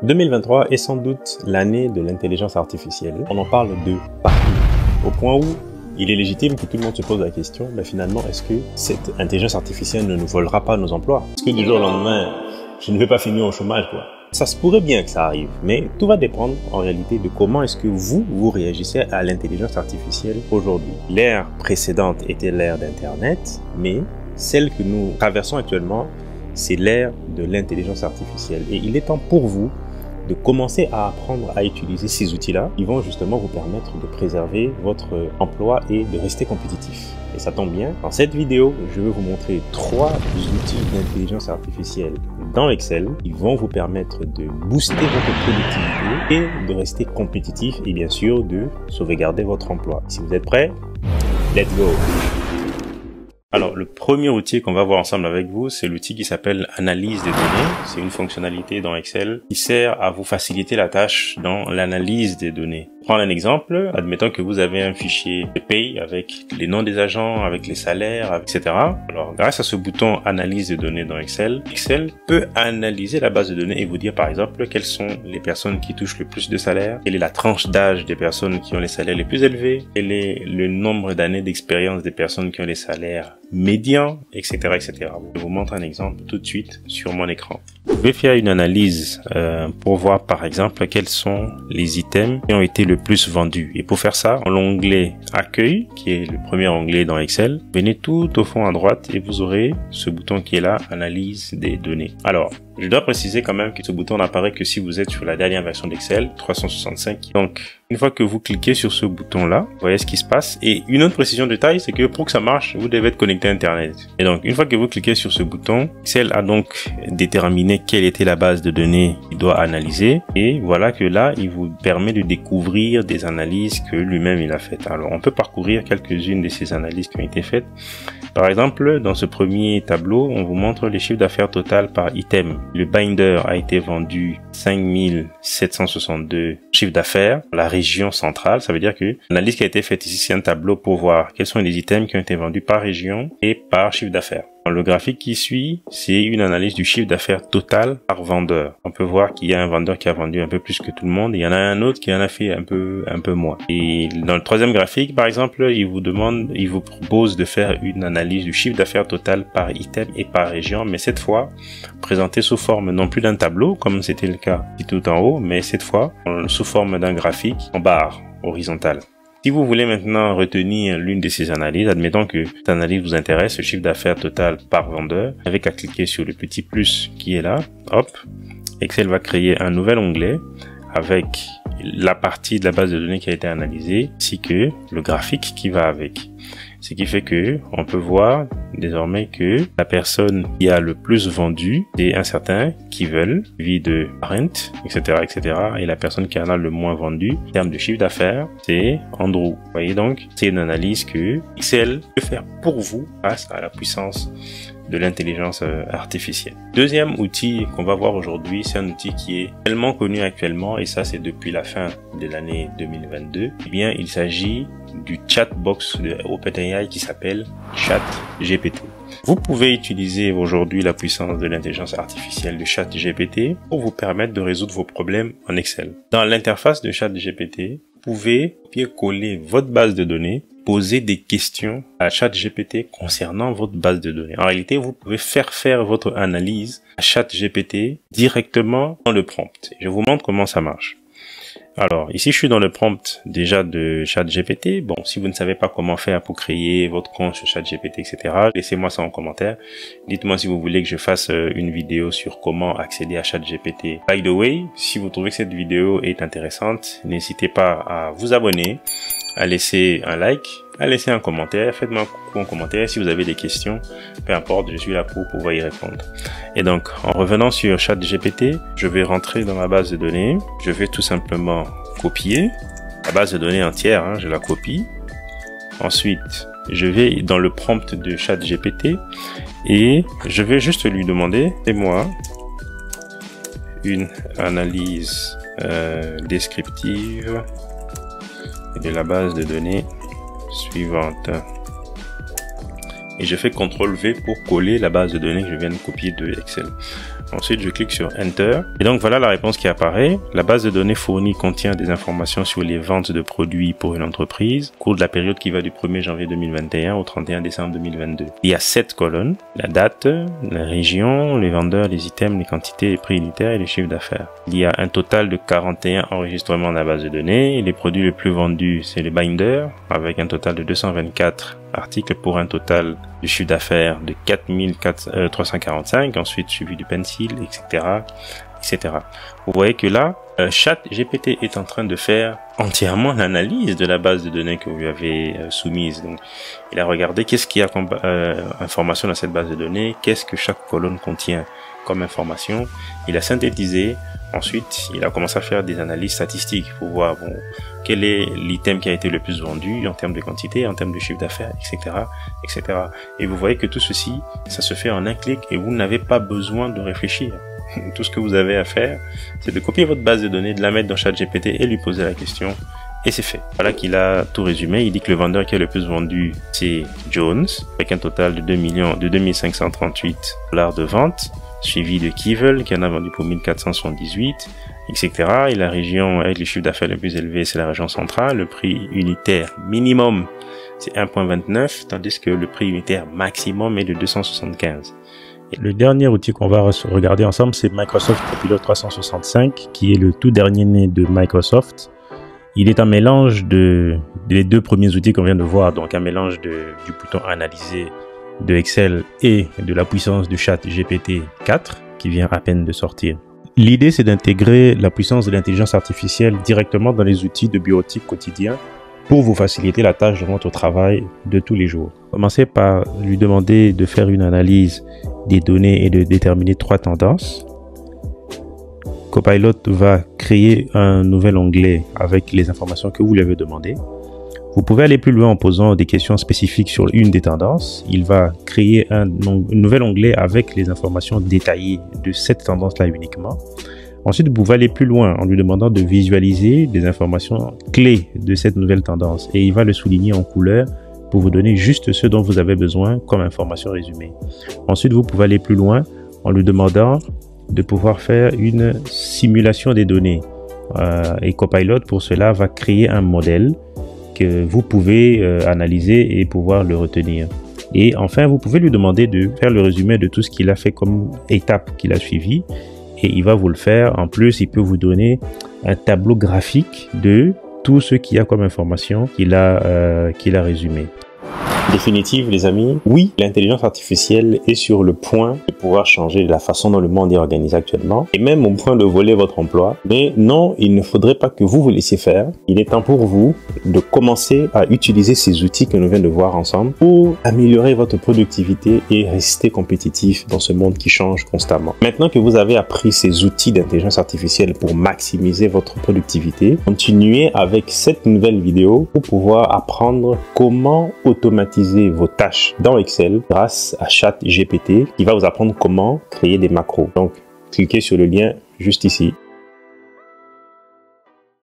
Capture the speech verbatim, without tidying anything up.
deux mille vingt-trois est sans doute l'année de l'intelligence artificielle. On en parle de partout, au point où il est légitime que tout le monde se pose la question, mais finalement, est-ce que cette intelligence artificielle ne nous volera pas nos emplois? Est-ce que du jour au lendemain, je ne vais pas finir au chômage, quoi? Ça se pourrait bien que ça arrive, mais tout va dépendre en réalité de comment est-ce que vous, vous réagissez à l'intelligence artificielle aujourd'hui. L'ère précédente était l'ère d'Internet, mais celle que nous traversons actuellement, c'est l'ère de l'intelligence artificielle. Et il est temps pour vous de commencer à apprendre à utiliser ces outils-là qui vont justement vous permettre de préserver votre emploi et de rester compétitif. Et ça tombe bien, dans cette vidéo, je vais vous montrer trois outils d'intelligence artificielle dans Excel qui vont vous permettre de booster votre productivité et de rester compétitif et bien sûr de sauvegarder votre emploi. Si vous êtes prêts, let's go! Alors, le premier outil qu'on va voir ensemble avec vous, c'est l'outil qui s'appelle Analyse des données. C'est une fonctionnalité dans Excel qui sert à vous faciliter la tâche dans l'analyse des données. Prendre un exemple, admettons que vous avez un fichier de paye avec les noms des agents, avec les salaires, et cetera. Alors, grâce à ce bouton Analyse des données dans Excel, Excel peut analyser la base de données et vous dire par exemple quelles sont les personnes qui touchent le plus de salaires, quelle est la tranche d'âge des personnes qui ont les salaires les plus élevés, quel est le nombre d'années d'expérience des personnes qui ont les salaires médian, et cetera, et cetera. Je vous montre un exemple tout de suite sur mon écran. Vous pouvez faire une analyse euh, pour voir par exemple quels sont les items qui ont été le plus vendus. Et pour faire ça, dans l'onglet Accueil, qui est le premier onglet dans Excel, venez tout au fond à droite et vous aurez ce bouton qui est là, Analyse des données. Alors, je dois préciser quand même que ce bouton n'apparaît que si vous êtes sur la dernière version d'Excel, trois cent soixante-cinq. Donc, une fois que vous cliquez sur ce bouton-là, vous voyez ce qui se passe. Et une autre précision de taille, c'est que pour que ça marche, vous devez être connecté à Internet. Et donc, une fois que vous cliquez sur ce bouton, Excel a donc déterminé quelle était la base de données qu'il doit analyser. Et voilà que là, il vous permet de découvrir des analyses que lui-même il a faites. Alors, on peut parcourir quelques-unes de ces analyses qui ont été faites. Par exemple, dans ce premier tableau, on vous montre les chiffres d'affaires total par item. Le binder a été vendu cinq mille sept cent soixante-deux chiffres d'affaires. La région centrale, ça veut dire que l'analyse qui a été faite ici, c'est un tableau pour voir quels sont les items qui ont été vendus par région et par chiffre d'affaires. Dans le graphique qui suit, c'est une analyse du chiffre d'affaires total par vendeur. On peut voir qu'il y a un vendeur qui a vendu un peu plus que tout le monde et il y en a un autre qui en a fait un peu, un peu moins. Et dans le troisième graphique, par exemple, il vous demande, il vous propose de faire une analyse du chiffre d'affaires total par item et par région, mais cette fois, présenté sous forme non plus d'un tableau, comme c'était le cas tout en haut, mais cette fois, sous forme d'un graphique en barre horizontale. Si vous voulez maintenant retenir l'une de ces analyses, admettons que cette analyse vous intéresse, le chiffre d'affaires total par vendeur, avec à cliquer sur le petit plus qui est là, hop, Excel va créer un nouvel onglet avec la partie de la base de données qui a été analysée, ainsi que le graphique qui va avec. Ce qui fait que on peut voir désormais que la personne qui a le plus vendu est un certain Keyvel, vie de Parent, et cetera, et cetera. Et la personne qui en a le moins vendu, en termes de chiffre d'affaires, c'est Andrew. Vous voyez donc, c'est une analyse que Excel peut faire pour vous grâce à la puissance de l'intelligence artificielle. Deuxième outil qu'on va voir aujourd'hui, c'est un outil qui est tellement connu actuellement, et ça c'est depuis la fin de l'année deux mille vingt-deux. Eh bien, il s'agit du chatbox de OpenAI qui s'appelle ChatGPT. Vous pouvez utiliser aujourd'hui la puissance de l'intelligence artificielle de ChatGPT pour vous permettre de résoudre vos problèmes en Excel. Dans l'interface de ChatGPT, vous pouvez copier-coller votre base de données, poser des questions à ChatGPT concernant votre base de données. En réalité, vous pouvez faire faire votre analyse à ChatGPT directement dans le prompt. Je vous montre comment ça marche. Alors, ici, je suis dans le prompt déjà de ChatGPT. Bon, si vous ne savez pas comment faire pour créer votre compte sur ChatGPT, et cetera, laissez-moi ça en commentaire. Dites-moi si vous voulez que je fasse une vidéo sur comment accéder à ChatGPT. By the way, si vous trouvez que cette vidéo est intéressante, n'hésitez pas à vous abonner, à laisser un like, à laisser un commentaire. Faites-moi un coucou en commentaire si vous avez des questions. Peu importe, je suis là pour pouvoir y répondre. Et donc, en revenant sur ChatGPT, je vais rentrer dans ma base de données. Je vais tout simplement copier la base de données entière, hein, je la copie. Ensuite, je vais dans le prompt de ChatGPT et je vais juste lui demander, c'est moi, une analyse euh, descriptive de la base de données suivante. Et je fais contrôle V pour coller la base de données que je viens de copier de Excel. Ensuite, je clique sur Enter. Et donc, voilà la réponse qui apparaît. La base de données fournie contient des informations sur les ventes de produits pour une entreprise au cours de la période qui va du premier janvier deux mille vingt et un au trente et un décembre deux mille vingt-deux. Il y a sept colonnes. La date, la région, les vendeurs, les items, les quantités, les prix unitaires et les chiffres d'affaires. Il y a un total de quarante et un enregistrements dans la base de données. Et les produits les plus vendus, c'est les binders, avec un total de deux cent vingt-quatre articles pour un total de chiffre d'affaires de quatre mille trois cent quarante-cinq, ensuite suivi du pencil, et cetera, et cetera. Vous voyez que là, euh, ChatGPT est en train de faire entièrement l'analyse de la base de données que vous lui avez euh, soumise. Donc, il a regardé qu'est-ce qu'il y a comme euh, information dans cette base de données, qu'est-ce que chaque colonne contient comme information. Il a synthétisé. Ensuite, il a commencé à faire des analyses statistiques pour voir bon, quel est l'item qui a été le plus vendu en termes de quantité, en termes de chiffre d'affaires, et cetera, et cetera. Et vous voyez que tout ceci, ça se fait en un clic et vous n'avez pas besoin de réfléchir. Tout ce que vous avez à faire, c'est de copier votre base de données, de la mettre dans ChatGPT et lui poser la question. Et c'est fait. Voilà qu'il a tout résumé. Il dit que le vendeur qui a le plus vendu, c'est Jones, avec un total de deux millions, de deux mille cinq cent trente-huit dollars de vente, suivi de Kivel, qui en a vendu pour mille quatre cent soixante-dix-huit, et cetera. Et la région avec les chiffres d'affaires les plus élevés, c'est la région centrale. Le prix unitaire minimum, c'est un virgule vingt-neuf, tandis que le prix unitaire maximum est de deux cent soixante-quinze. Et le dernier outil qu'on va regarder ensemble, c'est Microsoft Copilot trois cent soixante-cinq, qui est le tout dernier né de Microsoft. Il est un mélange de, des deux premiers outils qu'on vient de voir, donc un mélange de, du bouton analyser de Excel et de la puissance du chat G P T quatre qui vient à peine de sortir. L'idée, c'est d'intégrer la puissance de l'intelligence artificielle directement dans les outils de bureautique quotidien pour vous faciliter la tâche de votre travail de tous les jours. Commencez par lui demander de faire une analyse des données et de déterminer trois tendances. Copilot va créer un nouvel onglet avec les informations que vous lui avez demandées. Vous pouvez aller plus loin en posant des questions spécifiques sur une des tendances. Il va créer un, un nouvel onglet avec les informations détaillées de cette tendance-là uniquement. Ensuite, vous pouvez aller plus loin en lui demandant de visualiser des informations clés de cette nouvelle tendance. Et il va le souligner en couleur pour vous donner juste ce dont vous avez besoin comme information résumée. Ensuite, vous pouvez aller plus loin en lui demandant de pouvoir faire une simulation des données. Euh, et Copilot, pour cela, va créer un modèle que vous pouvez euh, analyser et pouvoir le retenir. Et enfin, vous pouvez lui demander de faire le résumé de tout ce qu'il a fait comme étape qu'il a suivi. Et il va vous le faire. En plus, il peut vous donner un tableau graphique de tout ce qu'il y a comme information qu'il a, euh, qu'il a résumé. Définitive, les amis, oui, l'intelligence artificielle est sur le point de pouvoir changer la façon dont le monde est organisé actuellement et même au point de voler votre emploi. Mais non, il ne faudrait pas que vous vous laissiez faire. Il est temps pour vous de commencer à utiliser ces outils que nous venons de voir ensemble pour améliorer votre productivité et rester compétitif dans ce monde qui change constamment. Maintenant que vous avez appris ces outils d'intelligence artificielle pour maximiser votre productivité, continuez avec cette nouvelle vidéo pour pouvoir apprendre comment automatiser vos tâches dans Excel grâce à ChatGPT qui va vous apprendre comment créer des macros. Donc, cliquez sur le lien juste ici.